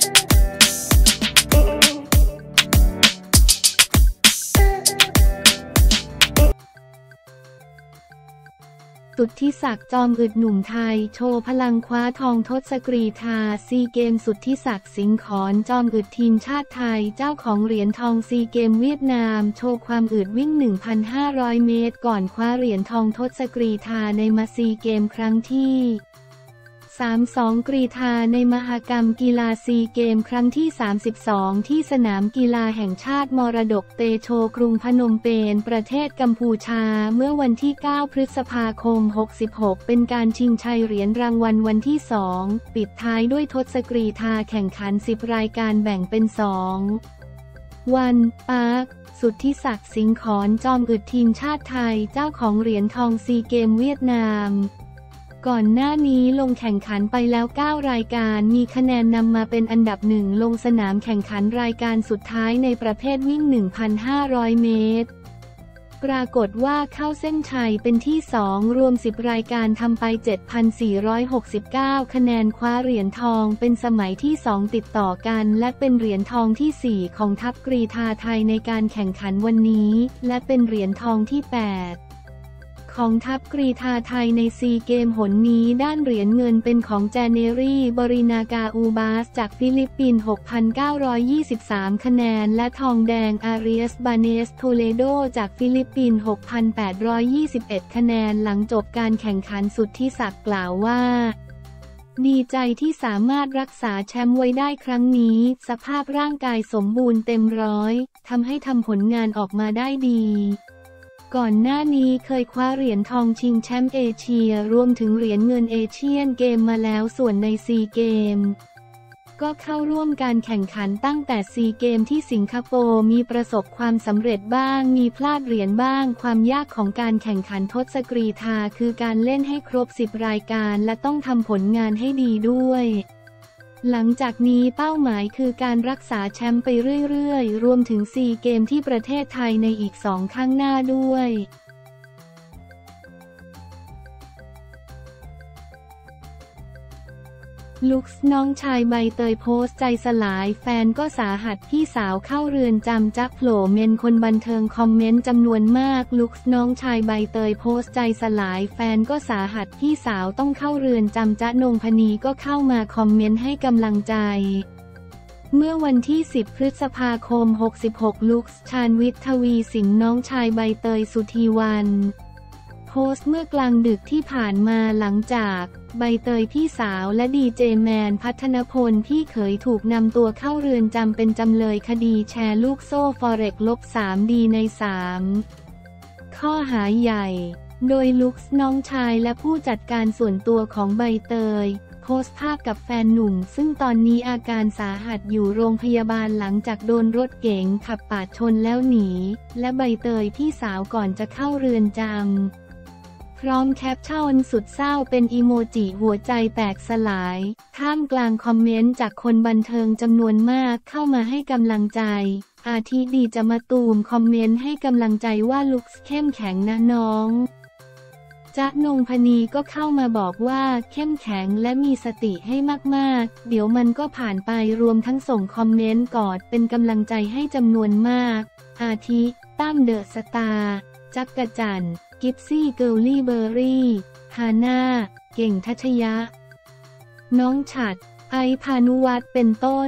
สุทธิศักดิ์จอมอึดหนุ่มไทยโชว์พลังคว้าทองทศกรีฑาซีเกมสุทธิศักดิ์สิงห์ขอนจอมอึดทีมชาติไทยเจ้าของเหรียญทองซีเกมเวียดนามโชว์ความอึดวิ่ง 1,500 เมตรก่อนคว้าเหรียญทองทศกรีฑาในมาซีเกมครั้งที่32 กรีฑาในมหกรรมกีฬาซีเกมครั้งที่32ที่สนามกีฬาแห่งชาติมรดกเตโชกรุงพนมเปญประเทศกัมพูชาเมื่อวันที่ 9 พฤษภาคม 66เป็นการชิงชัยเหรียญรางวัลวันที่2ปิดท้ายด้วยทศกรีฑาแข่งขัน10รายการแบ่งเป็น2วันปาร์คสุทธิศักดิ์สิงห์ขอนจอมอึดทีมชาติไทยเจ้าของเหรียญทองซีเกมเวียดนามก่อนหน้านี้ลงแข่งขันไปแล้ว9รายการมีคะแนนนำมาเป็นอันดับหนึ่งลงสนามแข่งขันรายการสุดท้ายในประเภทวิ่ง 1,500 เมตรปรากฏว่าเข้าเส้นชัยเป็นที่2รวม10รายการทำไป 7,469 คะแนนคว้าเหรียญทองเป็นสมัยที่2ติดต่อกันและเป็นเหรียญทองที่4ของทัพกรีฑาไทยในการแข่งขันวันนี้และเป็นเหรียญทองที่8ของทัพกรีฑาไทยในซีเกมหนนี้ด้านเหรียญเงินเป็นของแจเนรีบรินากาอูบาสจากฟิลิปปินส์ 6,923 คะแนนและทองแดงอาริเอสบาเนสโทเลโดจากฟิลิปปินส์ 6,821 คะแนนหลังจบการแข่งขันสุทธิศักดิ์กล่าวว่าดีใจที่สามารถรักษาแชมป์ไว้ได้ครั้งนี้สภาพร่างกายสมบูรณ์เต็มร้อยทำให้ทำผลงานออกมาได้ดีก่อนหน้านี้เคยคว้าเหรียญทองชิงแชมป์เอเชียรวมถึงเหรียญเงินเอเชียนเกมมาแล้วส่วนในซีเกมก็เข้าร่วมการแข่งขันตั้งแต่ซีเกมที่สิงคโปร์มีประสบความสำเร็จบ้างมีพลาดเหรียญบ้างความยากของการแข่งขันทศกรีฑาคือการเล่นให้ครบ10รายการและต้องทำผลงานให้ดีด้วยหลังจากนี้เป้าหมายคือการรักษาแชมป์ไปเรื่อยๆรวมถึงซีเกมที่ประเทศไทยในอีก2ข้างหน้าด้วยลุคส์น้องชายใบเตยโพสต์ใจสลายแฟนก็สาหัสพี่สาวเข้าเรือนจำจ๊ะโผล่เมนคนบันเทิงคอมเมนต์จำนวนมากลุคส์น้องชายใบเตยโพสต์ใจสลายแฟนก็สาหัสพี่สาวต้องเข้าเรือนจำจ๊ะนงพนีก็เข้ามาคอมเมนต์ให้กำลังใจเมื่อวันที่10 พฤษภาคม 66ลุคส์ชาญวิทย์ทวีสินน้องชายใบเตยสุธีวรรณโพสต์เมื่อกลางดึกที่ผ่านมาหลังจากใบเตยพี่สาวและดีเจแมนพัฒนพลพี่เขยถูกนำตัวเข้าเรือนจำเป็นจำเลยคดีแชร์ลูกโซ่ฟอเร็ก-3 ดีใน3ข้อหาใหญ่โดยลุคส์น้องชายและผู้จัดการส่วนตัวของใบเตยโพสต์ภาพกับแฟนหนุ่มซึ่งตอนนี้อาการสาหัสอยู่โรงพยาบาลหลังจากโดนรถเก๋งขับปาดชนแล้วหนีและใบเตยพี่สาวก่อนจะเข้าเรือนจำพร้อมแคปชั่นสุดเศร้าเป็นอีโมจิหัวใจแตกสลายท่ามกลางคอมเมนต์จากคนบันเทิงจำนวนมากเข้ามาให้กำลังใจอาทิดีจะมาตูมคอมเมนต์ให้กำลังใจว่าลุคเข้มแข็งนะน้องจ๊ะนงพนีก็เข้ามาบอกว่าเข้มแข็งและมีสติให้มากๆเดี๋ยวมันก็ผ่านไปรวมทั้งส่งคอมเมนต์กอดเป็นกำลังใจให้จำนวนมากอาทิตั้มเดอะสตาร์จักรจันทร์กิฟซี่เกิร์ลี่เบอร์รี่ฮาน่าเก่งทัชยะน้องฉัตรไอพานุวัฒน์เป็นต้น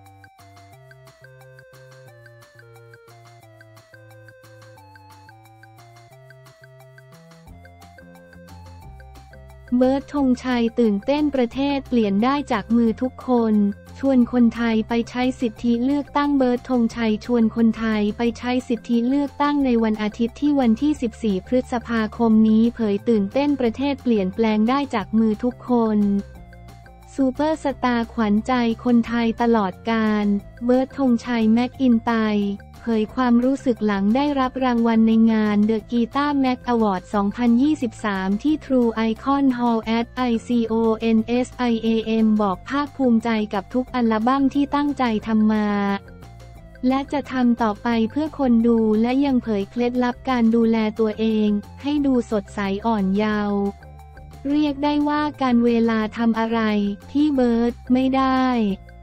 เบิร์ด ธงชัยตื่นเต้นประเทศเปลี่ยนได้จากมือทุกคนชวนคนไทยไปใช้สิทธิเลือกตั้งเบิร์ด ธงชัยชวนคนไทยไปใช้สิทธิเลือกตั้งในวันอาทิตย์ที่วันที่14 พฤษภาคมนี้เผยตื่นเต้นประเทศเปลี่ยนแปลงได้จากมือทุกคนซูเปอร์สตาร์ขวัญใจคนไทยตลอดกาลเบิร์ด ธงชัยแม็กอินไตร์เผยความรู้สึกหลังได้รับรางวัลในงาน The Guitar Mag Award 2023 ที่ True Icon Hall at ICONSIAM บอกภาคภูมิใจกับทุกอัลบั้มที่ตั้งใจทำมาและจะทำต่อไปเพื่อคนดูและยังเผยเคล็ดลับการดูแลตัวเองให้ดูสดใสอ่อนเยาว์เรียกได้ว่าการเวลาทำอะไรพี่เบิร์ดไม่ได้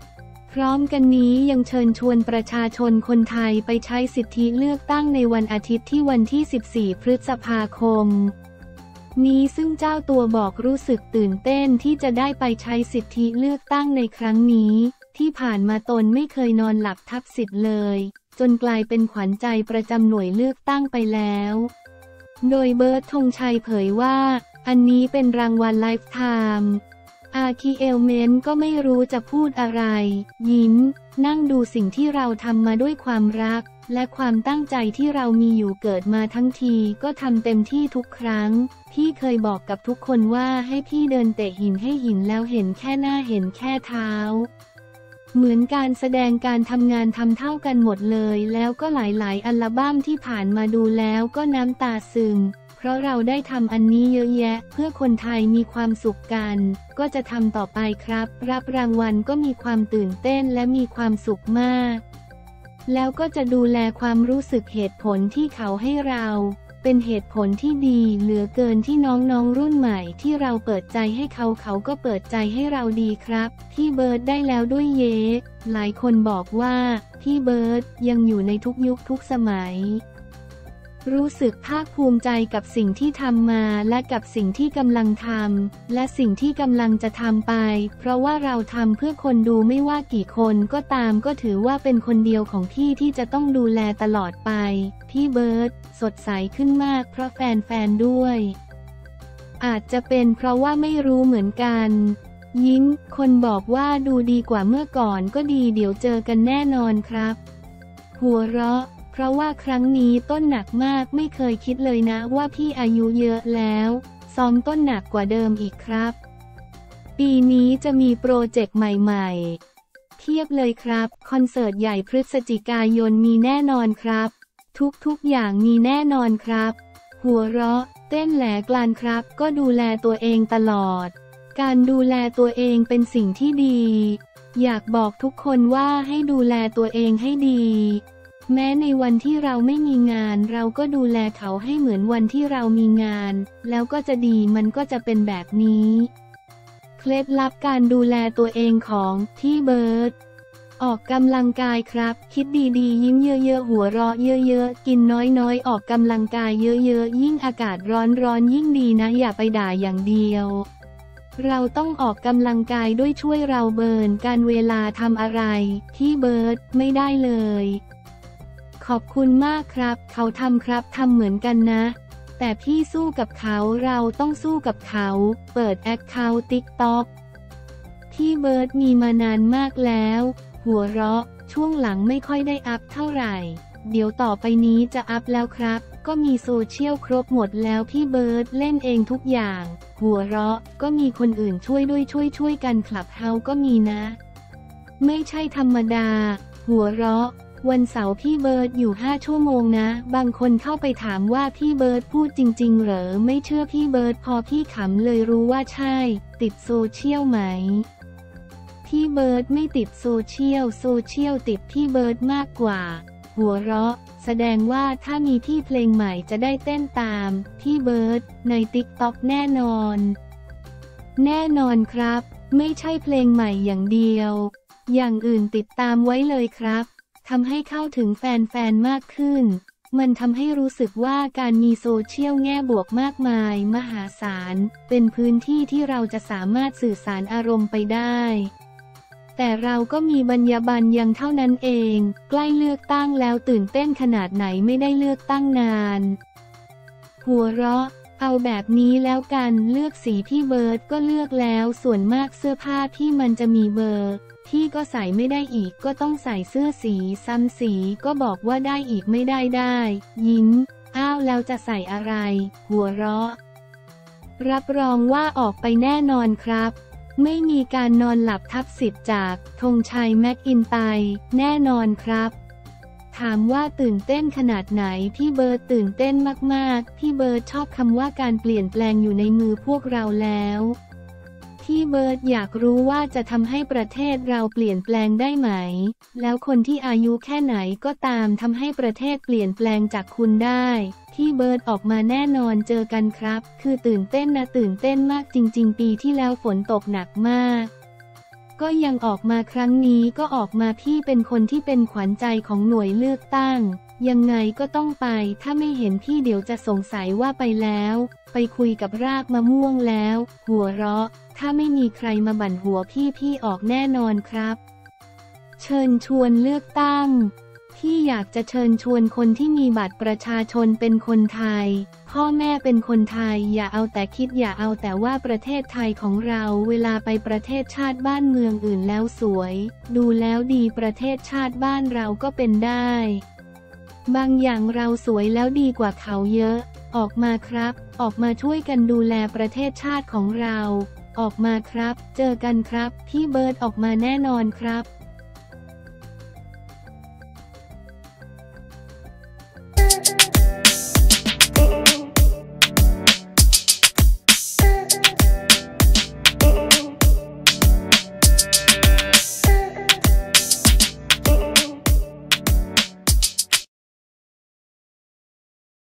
พร้อมกันนี้ยังเชิญชวนประชาชนคนไทยไปใช้สิทธิเลือกตั้งในวันอาทิตย์ที่วันที่ 14 พฤษภาคมนี้ซึ่งเจ้าตัวบอกรู้สึกตื่นเต้นที่จะได้ไปใช้สิทธิเลือกตั้งในครั้งนี้ที่ผ่านมาตนไม่เคยนอนหลับทับสิทธิ์เลยจนกลายเป็นขวัญใจประจำหน่วยเลือกตั้งไปแล้วโดยเบิร์ต ธงชัยเผยว่าอันนี้เป็นรางวัลไลฟ์ไทม์อาคีเอลเมนก็ไม่รู้จะพูดอะไรยิ้มนั่งดูสิ่งที่เราทำมาด้วยความรักและความตั้งใจที่เรามีอยู่เกิดมาทั้งทีก็ทำเต็มที่ทุกครั้งพี่เคยบอกกับทุกคนว่าให้พี่เดินเตะหินให้หินแล้วเห็นแค่หน้าเห็นแค่เท้าเหมือนการแสดงการทำงานทำเท่ากันหมดเลยแล้วก็หลายๆอัลบั้มที่ผ่านมาดูแล้วก็น้ำตาซึมเพราะเราได้ทำอันนี้เยอะแยะเพื่อคนไทยมีความสุขกันก็จะทำต่อไปครับรับรางวัลก็มีความตื่นเต้นและมีความสุขมากแล้วก็จะดูแลความรู้สึกเหตุผลที่เขาให้เราเป็นเหตุผลที่ดีเหลือเกินที่น้องๆรุ่นใหม่ที่เราเปิดใจให้เขาก็เปิดใจให้เราดีครับพี่เบิร์ดได้แล้วด้วยเยหลายคนบอกว่าพี่เบิร์ดยังอยู่ในทุกยุคทุกสมัยรู้สึกภาคภูมิใจกับสิ่งที่ทำมาและกับสิ่งที่กำลังทำและสิ่งที่กำลังจะทำไปเพราะว่าเราทำเพื่อคนดูไม่ว่ากี่คนก็ตามก็ถือว่าเป็นคนเดียวของพี่ที่จะต้องดูแลตลอดไปพี่เบิร์ดสดใสขึ้นมากเพราะแฟนๆด้วยอาจจะเป็นเพราะว่าไม่รู้เหมือนกันยิ้มคนบอกว่าดูดีกว่าเมื่อก่อนก็ดีเดี๋ยวเจอกันแน่นอนครับหัวเราะเพราะว่าครั้งนี้ต้นหนักมากไม่เคยคิดเลยนะว่าพี่อายุเยอะแล้วซ้อมต้นหนักกว่าเดิมอีกครับปีนี้จะมีโปรเจกต์ใหม่ๆเทียบเลยครับคอนเสิร์ตใหญ่พฤศจิกายนมีแน่นอนครับทุกอย่างมีแน่นอนครับหัวเราะเต้นแหลกลานครับก็ดูแลตัวเองตลอดการดูแลตัวเองเป็นสิ่งที่ดีอยากบอกทุกคนว่าให้ดูแลตัวเองให้ดีแม้ในวันที่เราไม่มีงานเราก็ดูแลเขาให้เหมือนวันที่เรามีงานแล้วก็จะดีมันก็จะเป็นแบบนี้เคล็ดลับการดูแลตัวเองของพี่เบิร์ดออกกำลังกายครับคิดดีๆยิ้มเยอะๆหัวเราะเยอะๆกินน้อยๆออกกำลังกายเยอะๆยิ่งอากาศร้อนยิ่งดีนะอย่าไปด่าอย่างเดียวเราต้องออกกำลังกายด้วยช่วยเราเบิร์นการเวลาทำอะไรพี่เบิร์ดไม่ได้เลยขอบคุณมากครับเขาทำครับทำเหมือนกันนะแต่พี่สู้กับเขาเราต้องสู้กับเขาเปิดแอคเคาท์ TikTok พี่เบิร์ดมีมานานมากแล้วหัวเราะช่วงหลังไม่ค่อยได้อัพเท่าไหร่เดี๋ยวต่อไปนี้จะอัพแล้วครับก็มีโซเชียลครบหมดแล้วพี่เบิร์ดเล่นเองทุกอย่างหัวเราะก็มีคนอื่นช่วยด้วยช่วยกันคลับเฮาก็มีนะไม่ใช่ธรรมดาหัวเราะวันเสาร์พี่เบิร์ดอยู่5 ชั่วโมงนะบางคนเข้าไปถามว่าพี่เบิร์ดพูดจริงๆเหรอไม่เชื่อพี่เบิร์ดพอพี่ขำเลยรู้ว่าใช่ติดโซเชียลไหมพี่เบิร์ดไม่ติดโซเชียลติดพี่เบิร์ดมากกว่าหัวเราะแสดงว่าถ้ามีพี่เพลงใหม่จะได้เต้นตามพี่เบิร์ดใน TikTok แน่นอนครับไม่ใช่เพลงใหม่อย่างเดียวอย่างอื่นติดตามไว้เลยครับทำให้เข้าถึงแฟนๆมากขึ้นมันทำให้รู้สึกว่าการมีโซเชียลแง่บวกมากมายมหาศาลเป็นพื้นที่ที่เราจะสามารถสื่อสารอารมณ์ไปได้แต่เราก็มีบรรยาบรรณยังเท่านั้นเองใกล้เลือกตั้งแล้วตื่นเต้นขนาดไหนไม่ได้เลือกตั้งนานหัวเราะเอาแบบนี้แล้วกันเลือกสีพี่เบิร์ดก็เลือกแล้วส่วนมากเสื้อผ้าพี่มันจะมีเบอร์พี่ก็ใส่ไม่ได้อีกก็ต้องใส่เสื้อสีซ้ำสีก็บอกว่าได้อีกไม่ได้ยิ้มอ้าวแล้วจะใส่อะไรหัวเราะรับรองว่าออกไปแน่นอนครับไม่มีการนอนหลับทับสิทธิ์จากธงชัยแม็กอินไตร์แน่นอนครับถามว่าตื่นเต้นขนาดไหนพี่เบิร์ดตื่นเต้นมากๆพี่เบิร์ดชอบคำว่าการเปลี่ยนแปลงอยู่ในมือพวกเราแล้วพี่เบิร์ดอยากรู้ว่าจะทำให้ประเทศเราเปลี่ยนแปลงได้ไหมแล้วคนที่อายุแค่ไหนก็ตามทำให้ประเทศเปลี่ยนแปลงจากคุณได้พี่เบิร์ดออกมาแน่นอนเจอกันครับคือตื่นเต้นนะตื่นเต้นมากจริงๆปีที่แล้วฝนตกหนักมากก็ยังออกมาครั้งนี้ก็ออกมาพี่เป็นคนที่เป็นขวัญใจของหน่วยเลือกตั้งยังไงก็ต้องไปถ้าไม่เห็นพี่เดี๋ยวจะสงสัยว่าไปแล้วไปคุยกับรากมะม่วงแล้วหัวเราะถ้าไม่มีใครมาบั่นหัวพี่ออกแน่นอนครับเชิญชวนเลือกตั้งพี่อยากจะเชิญชวนคนที่มีบัตรประชาชนเป็นคนไทยพ่อแม่เป็นคนไทยอย่าเอาแต่คิดอย่าเอาแต่ว่าประเทศไทยของเราเวลาไปประเทศชาติบ้านเมืองอื่นแล้วสวยดูแล้วดีประเทศชาติบ้านเราก็เป็นได้บางอย่างเราสวยแล้วดีกว่าเขาเยอะออกมาครับออกมาช่วยกันดูแลประเทศชาติของเราออกมาครับเจอกันครับพี่เบิร์ดออกมาแน่นอนครับ